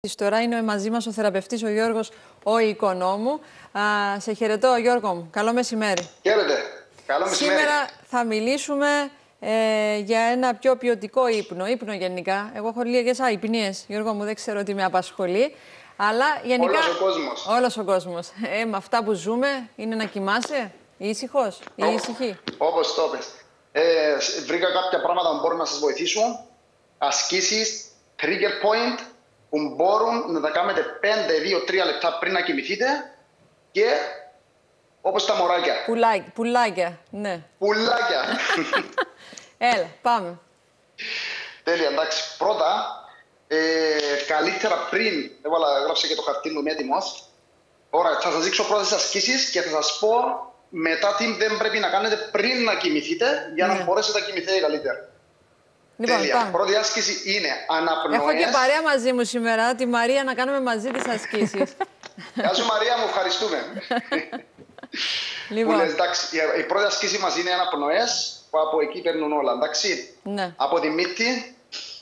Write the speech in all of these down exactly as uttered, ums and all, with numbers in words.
Τώρα είναι μαζί μας ο θεραπευτής ο Γιώργος ο Οικονόμου. Α, σε χαιρετώ Γιώργο μου. Καλό μεσημέρι. Χαίρετε. Καλό μεσημέρι. Σήμερα θα μιλήσουμε ε, για ένα πιο ποιοτικό ύπνο. Ύπνο γενικά. Εγώ έχω λίγες αϊπνίες. Γιώργο μου, δεν ξέρω τι με απασχολεί. Αλλά γενικά. Όλος ο κόσμος. Όλος ο κόσμος. Ε, με αυτά που ζούμε είναι να κοιμάσαι ήσυχος ή ήσυχη. Όπως το πες. Ε, βρήκα κάποια πράγματα που μπορούν να σας βοηθήσουν. Ασκήσεις, trigger point, που μπορούν να τα κάνετε πέντε δύο τρία λεπτά πριν να κοιμηθείτε και όπως τα μωράκια. Πουλάκια, πουλάκια, ναι. Πουλάκια. Έλα, πάμε. Τέλεια, εντάξει. Πρώτα, ε, καλύτερα πριν, έβαλα, γράψα και το χαρτί μου, είμαι έτοιμος. Ωραία, θα σας δείξω πρώτα τις ασκήσεις και θα σας πω μετά τι δεν πρέπει να κάνετε πριν να κοιμηθείτε για να ναι. μπορέσετε να κοιμηθείτε καλύτερα. Λοιπόν, τέλεια. Πάμε. Πρώτη άσκηση είναι αναπνοές. Έχω και παρέα μαζί μου σήμερα, τη Μαρία, να κάνουμε μαζί τις ασκήσεις. Γεια σου Μαρία μου, ευχαριστούμε. Λοιπόν. Λες, εντάξει, η πρώτη ασκήση μας είναι αναπνοές, που από εκεί παίρνουν όλα, εντάξει. Ναι. Από τη μύτη,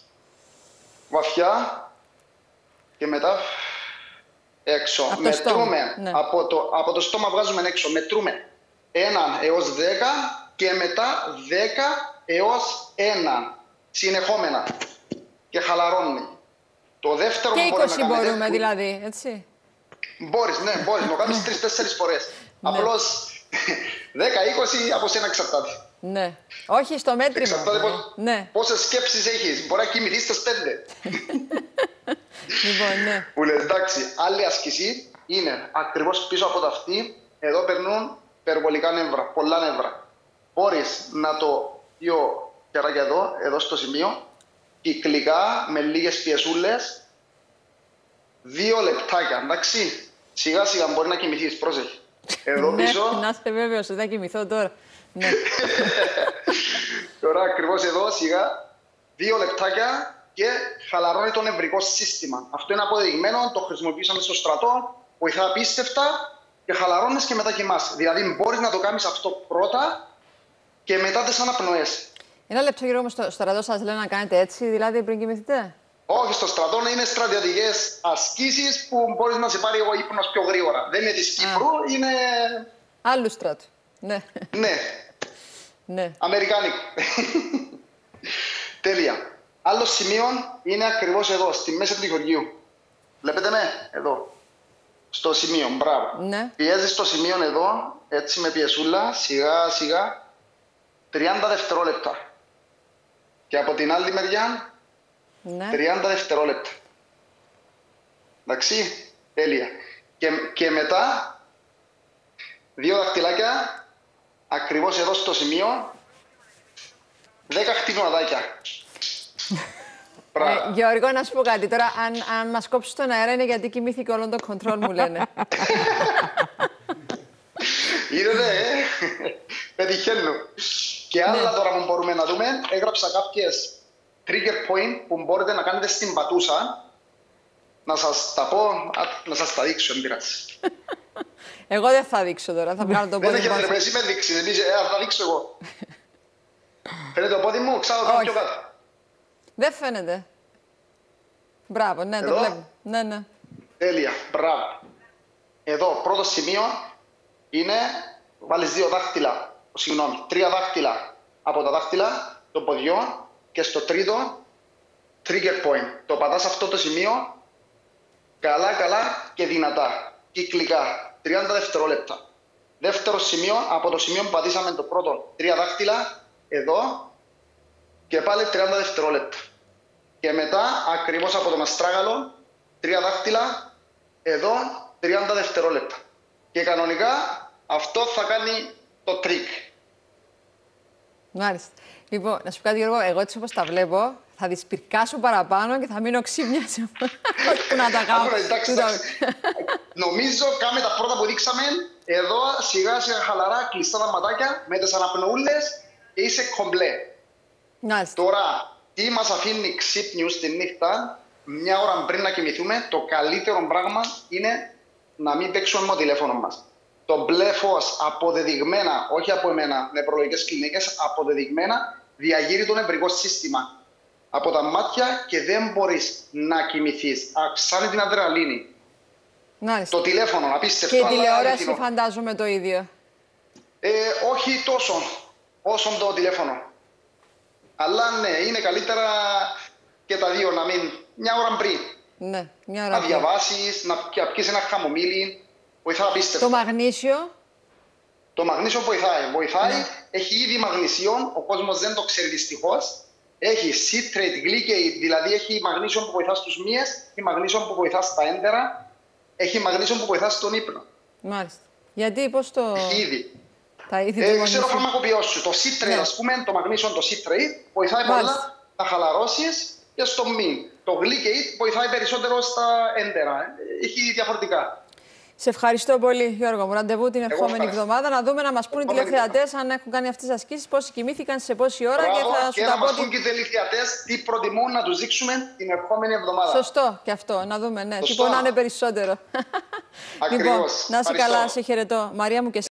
βαθιά και μετά έξω. Από Μετρούμε, το ναι. από, το, από το στόμα βγάζουμε έξω, μετρούμε ένα έως δέκα και μετά δέκα έως ένα. Συνεχόμενα και χαλαρώνει. Το δεύτερο και που μπορεί να κάνετε... είκοσι μπορούμε δηλαδή, έτσι. Μπορείς, ναι, μπορείς. Να το κάνεις τρεις τέσσερις φορές. Ναι. Απλώς δέκα είκοσι από σένα εξαρτάται. Ναι. Όχι στο μέτρημα. Εξαρτάται πώς, ναι. πόσες σκέψεις έχεις. Μπορεί να κοιμηθείς στις πέντε. Λοιπόν, ναι. Που λες, εντάξει, άλλη άσκηση είναι ακριβώς πίσω από το αυτί. Εδώ περνούν υπερβολικά νεύρα, πολλά νεύρα. Μπορείς να το πιο κεράκια εδώ, εδώ στο σημείο, κυκλικά, με λίγες πιεσούλες, δύο λεπτάκια, εντάξει. Σιγά σιγά μπορεί να κοιμηθείς, πρόσεχε. Εδώ πίσω... Ναι, να είστε βέβαιος, θα κοιμηθώ τώρα. Ναι. Τώρα ακριβώς εδώ, σιγά, δύο λεπτάκια και χαλαρώνει το νευρικό σύστημα. Αυτό είναι αποδεδειγμένο, το χρησιμοποιήσαμε στο στρατό, βοηθά απίστευτα και χαλαρώνεις και μετά κοιμάσαι. Δηλαδή μπορείς να το κάνεις αυτό πρώτα και μετά τις αναπνοές. Ένα λεπτό, Γιώργο, στο στρατό σας λένε να κάνετε έτσι, δηλαδή πριν κοιμηθείτε. Όχι, στο στρατό είναι στρατιωτικές ασκήσεις που μπορείς να σε πάρει ο ύπνος πιο γρήγορα. Δεν είναι της Κύπρου, Α. είναι... Άλλου στρατού. Ναι. Ναι. ναι. Αμερικάνικο. Τέλεια. Άλλο σημείο είναι ακριβώς εδώ, στη μέση του χωριού. Βλέπετε με, εδώ. Στο σημείο, μπράβο. Ναι. Πιέζεις στο σημείο εδώ, έτσι με πιεσούλα, σιγά σιγά, τριάντα δευτερόλεπτα. Και από την άλλη μεριά, ναι. τριάντα δευτερόλεπτα. Εντάξει, τέλεια. Και, και μετά, δύο δαχτυλάκια, ακριβώς εδώ στο σημείο, δέκα χτυπηματάκια. ε, Γιώργο, να σου πω κάτι τώρα, αν, αν μας κόψεις τον αέρα είναι γιατί κοιμήθηκε όλο το control, μου λένε. Είδατε, ε, πετυχαίνω. Και άλλα ναι. τώρα που μπορούμε να δούμε, έγραψα κάποιες trigger point που μπορείτε να κάνετε στην πατούσα. Να σας τα πω, να σας τα δείξω, δεν πειράζει. Εγώ δεν θα δείξω τώρα, θα βγάλω το πόδι μου. Δεν έχετε εσύ με δείξει, ε, θα δείξω εγώ. Φαίνεται το πόδι μου, ξέρω το πιο κάτω. Δεν φαίνεται. Μπράβο, ναι, εδώ. Το βλέπω. Ναι, ναι. Τέλεια, μπράβο. Εδώ, πρώτο σημείο είναι, βάλεις δύο δάχτυλα, συγγνώμη, τρία δάχτυλα από τα δάχτυλα των ποδιών και στο τρίτο trigger point. Το πατάς αυτό το σημείο καλά καλά και δυνατά, κυκλικά, τριάντα δευτερόλεπτα. Δεύτερο σημείο, από το σημείο που πατήσαμε το πρώτο, τρία δάχτυλα, εδώ και πάλι τριάντα δευτερόλεπτα. Και μετά, ακριβώς από το μαστράγαλο, τρία δάχτυλα, εδώ τριάντα δευτερόλεπτα. Και κανονικά αυτό θα κάνει το trick. Μάλιστα. Λοιπόν, να σου πω κάτι, Γιώργο, εγώ έτσι όπως τα βλέπω, θα τις πυρκάσω παραπάνω και θα μείνω ξύπνια. Που να τα κάνω. εντάξει, εντάξει. Νομίζω, κάμε τα πρώτα που δείξαμε, εδώ σιγά σιγά χαλαρά, κλειστά τα ματάκια, με τις αναπνοούλες και είσαι κομπλέ. Μάλιστα. Τώρα, τι μας αφήνει ξύπνιους τη νύχτα, μια ώρα πριν να κοιμηθούμε, το καλύτερο πράγμα είναι να μην παίξουμε με το τηλέφωνο μας. Το μπλε φως αποδεδειγμένα, όχι από εμένα, νευρολογικές κλινικές, αποδεδειγμένα, διαγείρει το νευρικό σύστημα. από τα μάτια και δεν μπορείς να κοιμηθείς. Αυξάνει την αδρεναλίνη. Μάλιστα. Το τηλέφωνο, απίστευτο. Και η αλλά τηλεόραση αληθινό. φαντάζομαι το ίδιο. Ε, όχι τόσο όσο το τηλέφωνο. Αλλά ναι, είναι καλύτερα και τα δύο να μην μια ώρα πριν. Ναι, μια ώρα Να πριν. διαβάσεις, να πιεις ένα χαμομήλι. Βοηθά απίστευτα. Το μαγνήσιο. Το μαγνήσιο βοηθάει. Βοηθάει. Ναι. Έχει ήδη μαγνησιόν. Ο κόσμος δεν το ξέρει δυστυχώς. Έχει citrate, glycate, δηλαδή έχει μαγνήσιο που βοηθά στους μύες, έχει μαγνήσιο που βοηθά στα έντερα, έχει μαγνήσιο που βοηθά στον ύπνο. Μάλιστα. Γιατί, πώς το... Έχει ήδη. Τα είδη Ε, του ξέρω μαγνησίου. φαρμακοποιός σου. Το citrate, Ναι. ας πούμε, το μαγνήσιο, το citrate, βοηθάει Μάλιστα. πολλά να χαλαρώσεις και στο μυ. Το glycate βοηθάει περισσότερο στα έντερα. Ε, Έχει διαφορετικά. Σε ευχαριστώ πολύ, Γιώργο μου. Ραντεβού την ερχόμενη ευχαριστώ. εβδομάδα να δούμε να μας πούν οι Επόμενη τηλεθεατές αν έχουν κάνει αυτές τις ασκήσεις, πόσοι κοιμήθηκαν, σε πόση ώρα Μπράβο, και θα σου και τα να πω. μας ότι- πούν και οι τελειθιατές τι προτιμούν να τους δείξουμε την ερχόμενη εβδομάδα. Σωστό και αυτό, να δούμε, ναι. Τι Σωστό. πονάνε περισσότερο. Ακριβώς. Λοιπόν, να είσαι Ευχαριστώ. καλά, σε χαιρετώ. Μαρία μου και